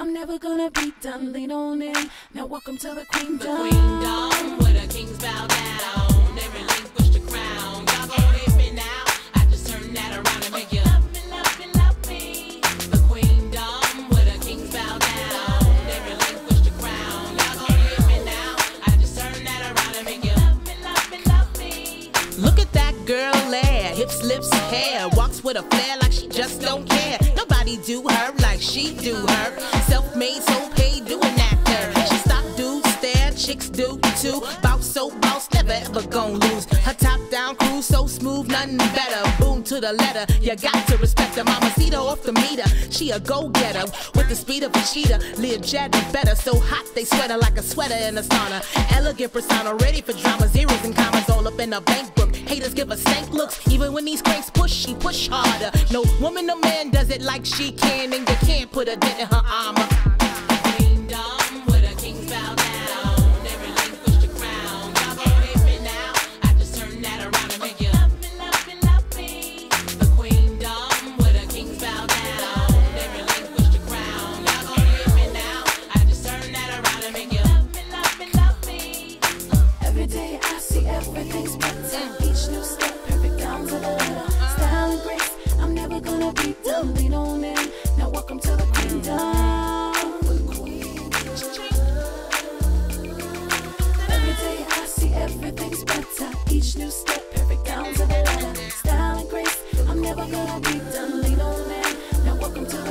I'm never gonna be done. Lean on in. Now welcome to the Queendom. The Queendom, where the kings bow down. They relinquish the crown. Y'all gon' hit me now. I just turn that around and make you love me, love me, love me. The Queendom, where the kings bow down. They relinquish the crown. Y'all gon' hit me now. I just turn that around and make you love me, love me, love me. Look at that girl there, hips, lips, hair, walks with a flair like she just don't care. Nobody do her like she do her. Self-made, so paid, do an actor. She stop, dudes stare, chicks do too. Boss so boss, never ever gon' lose. Her top down cruise so smooth, nothing better. Boom to the letter, you got to respect her. Mamacita off the meter, she a go-getter with the speed of a cheetah. Learjet and better, so hot they sweat her like a sweater in a sauna. Elegant persona, ready for drama, zeros and commas all up in her bank book. Haters give her stank looks, even when these cranks push, she push harder. No woman or man does it like she can, and you can't put a dent in her armor. Queendom, where the kings bow down. They relinquish the crown. Y'all gon' hit me now. I just turn that around and make you love me, love me, love me. The Queendom, where the kings bow down. They relinquish the crown. Y'all gon' hit me now. I just turn that around and make you love me, love me, love me. Every day I see everything's better. Each new step, perfect down to the letter. Style and grace, I'm never gonna be done. Lean on in. Now welcome to the Queendom. Every day I see everything's better. Each new step, perfect down to the letter. Style and grace, I'm never gonna be done. Lean on in. Now welcome to the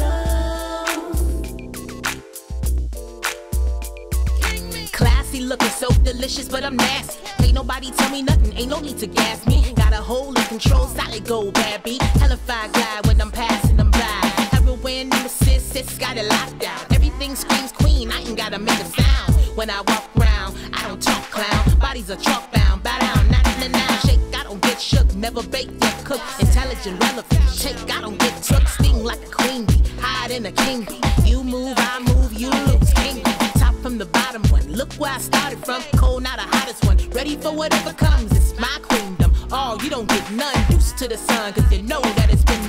Queendom. Classy, looking so delicious, but I'm nasty. Ain't nobody tell me nothing, ain't no need to gas me. Got a hold of control, solid gold, bad beat. Hellified glide when I'm passing them by. Heroin, sis, got it locked down. Everything screams queen, I ain't gotta make a sound. When I walk round, I don't talk clown. Bodies are chalk bound, bow down, nah. Shake, I don't get shook, never bake, yet cook. Intelligent, relevant, shake, I don't get took. Sting like a queen bee, hide in a king bee. You move, I move, you lose, king bee. Top from the bottom one, look where I started from. Cold, now the hottest one, ready for whatever comes. It's my queendom, oh, you don't get none. Used to the sun, cause you know that it's been